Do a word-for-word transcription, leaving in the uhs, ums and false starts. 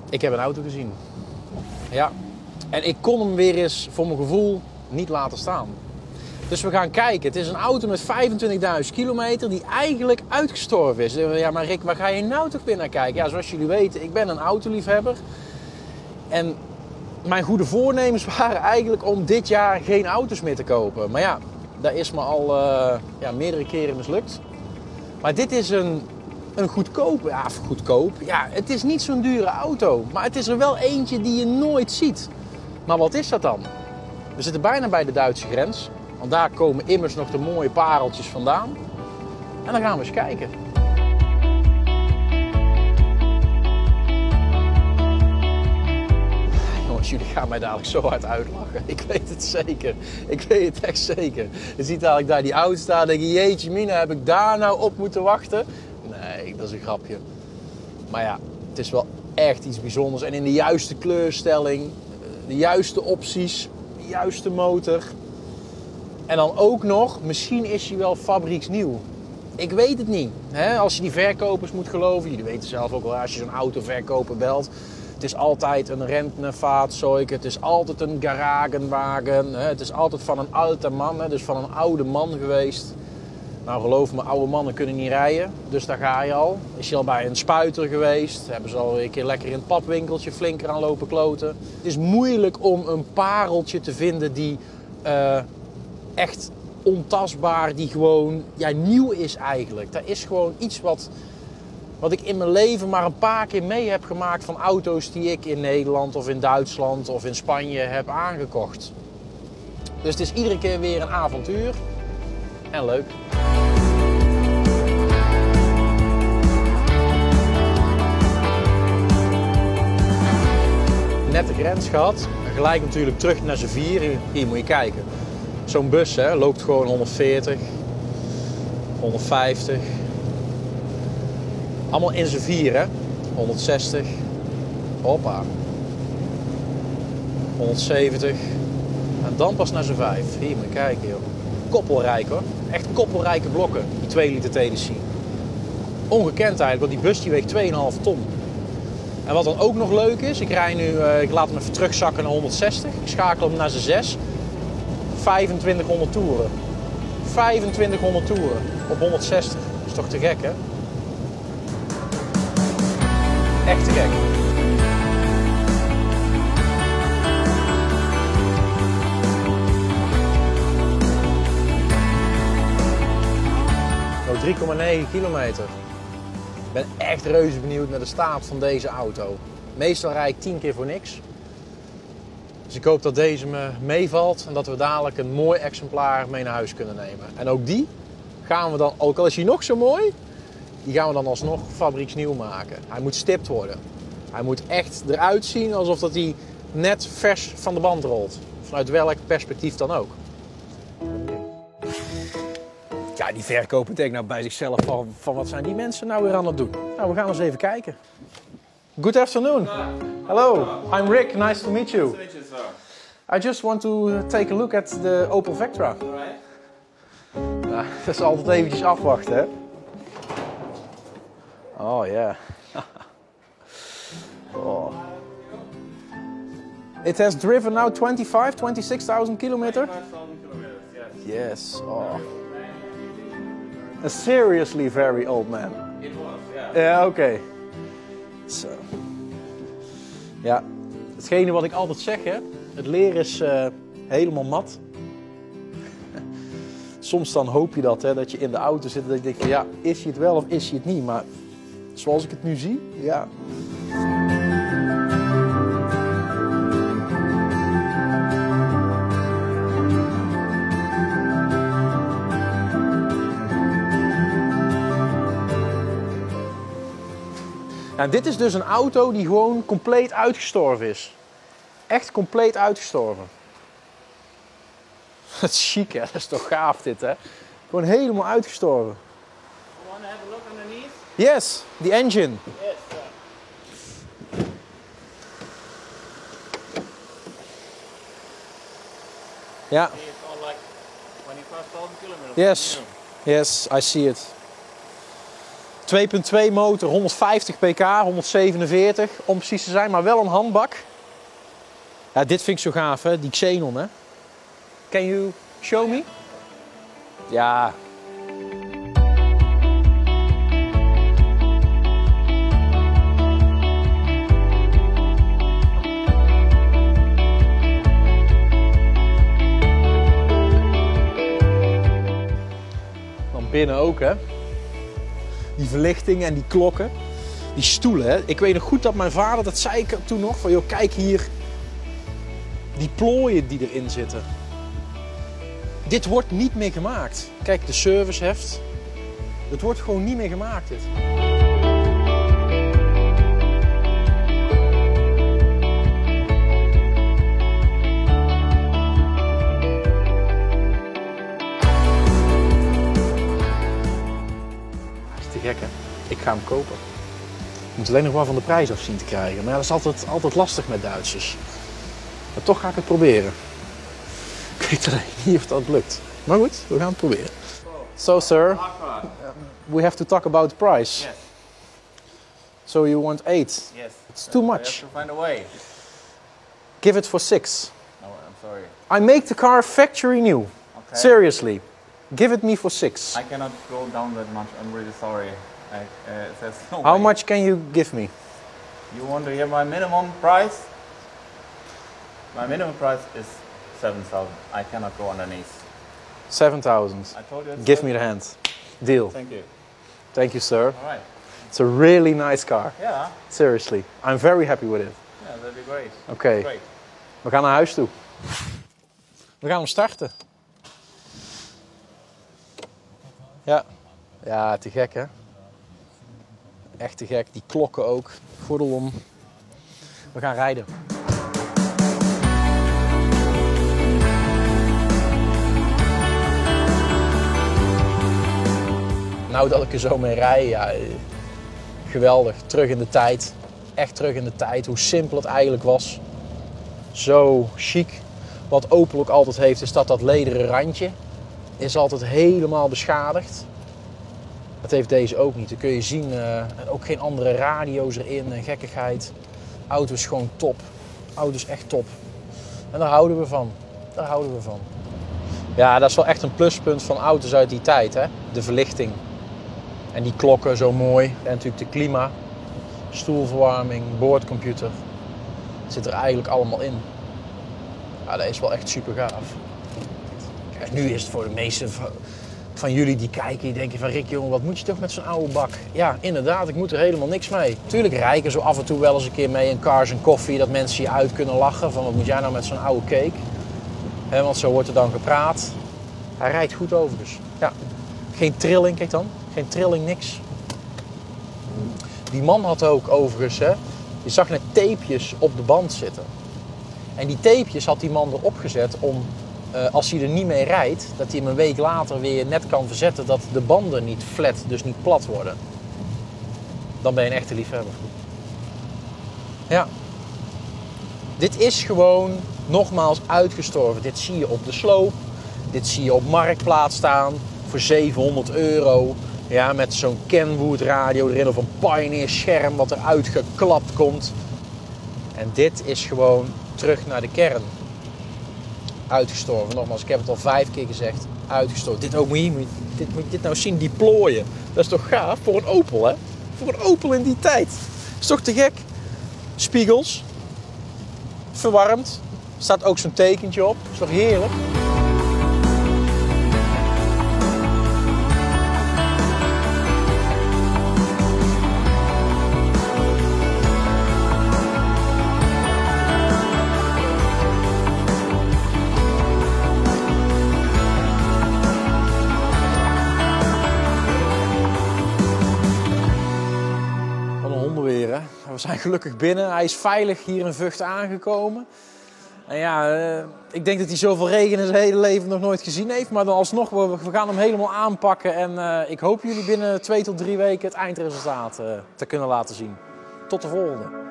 Ik heb een auto gezien. Ja. En ik kon hem weer eens, voor mijn gevoel, niet laten staan. Dus we gaan kijken. Het is een auto met vijfentwintigduizend kilometer die eigenlijk uitgestorven is. Ja, maar Rick, waar ga je nou toch weer naar kijken? Ja, zoals jullie weten, ik ben een autoliefhebber. En mijn goede voornemens waren eigenlijk om dit jaar geen auto's meer te kopen. Maar ja, dat is me al uh, ja, meerdere keren mislukt. Maar dit is een, een goedkoop, ja, goedkoop. Ja, het is niet zo'n dure auto. Maar het is er wel eentje die je nooit ziet. Maar wat is dat dan? We zitten bijna bij de Duitse grens. Want daar komen immers nog de mooie pareltjes vandaan. En dan gaan we eens kijken. Jongens, jullie gaan mij dadelijk zo hard uitlachen. Ik weet het zeker. Ik weet het echt zeker. Je ziet dadelijk daar die auto staan en denk je, jeetje mina, heb ik daar nou op moeten wachten? Nee, dat is een grapje. Maar ja, het is wel echt iets bijzonders. En in de juiste kleurstelling, de juiste opties, de juiste motor. En dan ook nog, misschien is hij wel fabrieksnieuw. Ik weet het niet. Hè? Als je die verkopers moet geloven. Jullie weten zelf ook wel, als je zo'n autoverkoper belt. Het is altijd een Rentnerfahrzeug. Het is altijd een garagenwagen. Hè? Het is altijd van een oude man. Hè? Dus van een oude man geweest. Nou geloof me, oude mannen kunnen niet rijden. Dus daar ga je al. Is je al bij een spuiter geweest. Hebben ze al een keer lekker in het papwinkeltje flink aan lopen kloten. Het is moeilijk om een pareltje te vinden die... Uh, echt ontastbaar, die gewoon ja, nieuw is eigenlijk. Dat is gewoon iets wat, wat ik in mijn leven maar een paar keer mee heb gemaakt van auto's die ik in Nederland of in Duitsland of in Spanje heb aangekocht. Dus het is iedere keer weer een avontuur en leuk. Net de grens gehad en gelijk natuurlijk terug naar z'n vieren. Hier moet je kijken. Zo'n bus hè, loopt gewoon honderdveertig, honderdvijftig. Allemaal in z'n vier, hè. honderdzestig. Hoppa. honderdzeventig. En dan pas naar z'n vijf. Hier moet je kijken, joh. Koppelrijk, hoor. Echt koppelrijke blokken, die twee liter T D C. Ongekend eigenlijk, want die bus die weegt twee komma vijf ton. En wat dan ook nog leuk is, ik rij nu, uh, ik laat hem even terugzakken naar honderdzestig. Ik schakel hem naar z'n zes. vijfentwintighonderd toeren. vijfentwintighonderd toeren op honderdzestig. Dat is toch te gek, hè? Echt te gek. Nou, drie komma negen kilometer. Ik ben echt reuze benieuwd naar de staat van deze auto. Meestal rijd ik tien keer voor niks. Dus ik hoop dat deze me meevalt en dat we dadelijk een mooi exemplaar mee naar huis kunnen nemen. En ook die gaan we dan, ook al is hij nog zo mooi, die gaan we dan alsnog fabrieksnieuw maken. Hij moet stipt worden. Hij moet echt eruit zien alsof dat hij net vers van de band rolt. Vanuit welk perspectief dan ook. Ja, die verkoper denkt nou bij zichzelf van, van wat zijn die mensen nou weer aan het doen? Nou, we gaan eens even kijken. Good afternoon. Hello, I'm Rick. Nice to meet you. Nice to meet you, sir. I just want to take a look at the Opel Vectra. Alright. Nou, dat is altijd eventjes afwachten, hè? Oh, ja. Yeah. Oh. It has driven now twenty-five, twenty-six thousand kilometer? twenty-five thousand kilometers, yes. Yes, oh. A seriously very old man. It was, yeah. Ja, yeah, oké. Okay. Zo. Ja, hetgene wat ik altijd zeg, hè. Het leer is uh, helemaal mat. Soms dan hoop je dat, hè, dat je in de auto zit en dat je denkt van ja, is hij het wel of is hij het niet? Maar zoals ik het nu zie, ja. Nou, dit is dus een auto die gewoon compleet uitgestorven is. Echt compleet uitgestorven. Dat is chic, hè? Dat is toch gaaf dit, hè? Gewoon helemaal uitgestorven. You want to have a look underneath? Yes, the engine. Yes, sir. Ja. See, it's all like twenty-five thousand kilometers. Yes, yes, I see it. twee punt twee motor, honderdvijftig pk, honderdzevenenveertig om precies te zijn, maar wel een handbak. Ja, dit vind ik zo gaaf, hè? Die Xenon, hè? Can you show me? Ja. Dan binnen ook, hè? Die verlichting en die klokken. Die stoelen, hè? Ik weet nog goed dat mijn vader, dat zei ik toen nog, van joh, kijk hier. Die plooien die erin zitten. Dit wordt niet meer gemaakt. Kijk, de serviceheft. Het wordt gewoon niet meer gemaakt, dit. Dat is te gek, hè? Ik ga hem kopen. Ik moet alleen nog wel van de prijs af zien te krijgen. Maar ja, dat is altijd, altijd lastig met Duitsers. Maar toch ga ik het proberen. Ik weet alleen niet of dat lukt. Maar goed, we gaan het proberen. So sir, we have to talk about the price. Yes. So you want eight? Yes. It's too We much. have to find a way. Give it for six. No, I'm sorry. I make the car factory new. Okay. Seriously. Give it me for six. I cannot go down that much. I'm really sorry. I, uh, there's no How way. much can you give me? You want to hear my minimum price? My minimum price is seven thousand. I cannot go underneath. seven thousand. I told you. It's Give seven- me the hand. Deal. Thank you. Thank you, sir. All right. It's a really nice car. Yeah. Seriously. I'm very happy with it. Yeah, that'd be great. Oké. Great. We gaan naar huis toe. We gaan hem starten. Ja. Ja, te gek, hè? Echt te gek. Die klokken ook. Gordel om. We gaan rijden. Nou, dat ik er zo mee rij, ja, geweldig. Terug in de tijd. Echt terug in de tijd. Hoe simpel het eigenlijk was. Zo chic. Wat Opel ook altijd heeft, is dat dat lederen randje is altijd helemaal beschadigd. Dat heeft deze ook niet. Dan kun je zien, uh, ook geen andere radio's erin en gekkigheid. Auto is gewoon top. Auto is echt top. En daar houden we van. Daar houden we van. Ja, dat is wel echt een pluspunt van auto's uit die tijd, hè? De verlichting. En die klokken zo mooi. En natuurlijk de klima. Stoelverwarming, boordcomputer. Het zit er eigenlijk allemaal in. Ja, dat is wel echt super gaaf. Kijk, nu is het voor de meeste van, van jullie die kijken, die denken van Rick, jongen, wat moet je toch met zo'n oude bak? Ja, inderdaad, ik moet er helemaal niks mee. Tuurlijk rijken zo af en toe wel eens een keer mee in Cars en Coffee, dat mensen je uit kunnen lachen van wat moet jij nou met zo'n oude cake? He, want zo wordt er dan gepraat. Hij rijdt goed over dus. Ja. Geen trilling, kijk dan. Geen trilling, niks. Die man had ook overigens, hè, je zag net tapejes op de band zitten. En die tapejes had die man erop gezet om, uh, als hij er niet mee rijdt, dat hij hem een week later weer net kan verzetten dat de banden niet flat, dus niet plat worden. Dan ben je een echte liefhebber. Ja. Dit is gewoon nogmaals uitgestorven. Dit zie je op de sloop. Dit zie je op Marktplaats staan voor zevenhonderd euro. Ja, met zo'n Kenwood radio erin of een Pioneer scherm wat eruit geklapt komt. En dit is gewoon terug naar de kern. Uitgestorven. Nogmaals, ik heb het al vijf keer gezegd. Uitgestorven. Dit ook, moet je, moet je, dit, moet je dit nou zien, die plooien. Dat is toch gaaf voor een Opel, hè? Voor een Opel in die tijd. Is toch te gek? Spiegels. Verwarmd. Er staat ook zo'n tekentje op. Is toch heerlijk? We zijn gelukkig binnen. Hij is veilig hier in Vught aangekomen. En ja, uh, ik denk dat hij zoveel regen in zijn hele leven nog nooit gezien heeft. Maar dan alsnog, we, we gaan hem helemaal aanpakken. En uh, ik hoop jullie binnen twee tot drie weken het eindresultaat uh, te kunnen laten zien. Tot de volgende.